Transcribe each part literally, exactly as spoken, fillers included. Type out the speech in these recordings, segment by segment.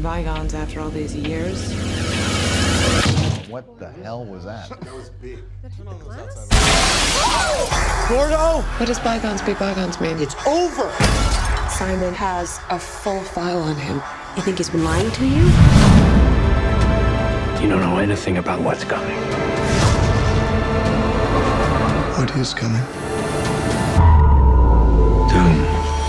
bygones after all these years. What the hell was that? That was big. Turn on those outside. Gordo! What does bygones be bygones mean? It's over! Simon has a full file on him. You think he's been lying to you? You don't know anything about what's coming. What is coming? Doom.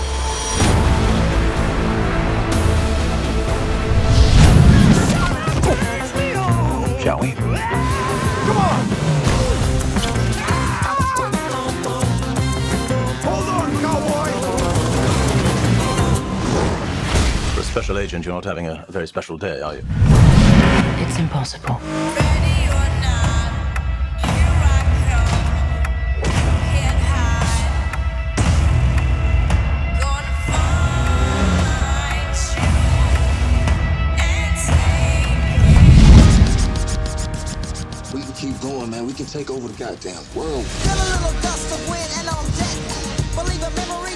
Shall we? Come on! Hold on, cowboy! For a special agent, you're not having a very special day, are you? It's impossible. We can keep going, man. We can take over the goddamn world. Get a little dust of wind and on deck. Believe a memory.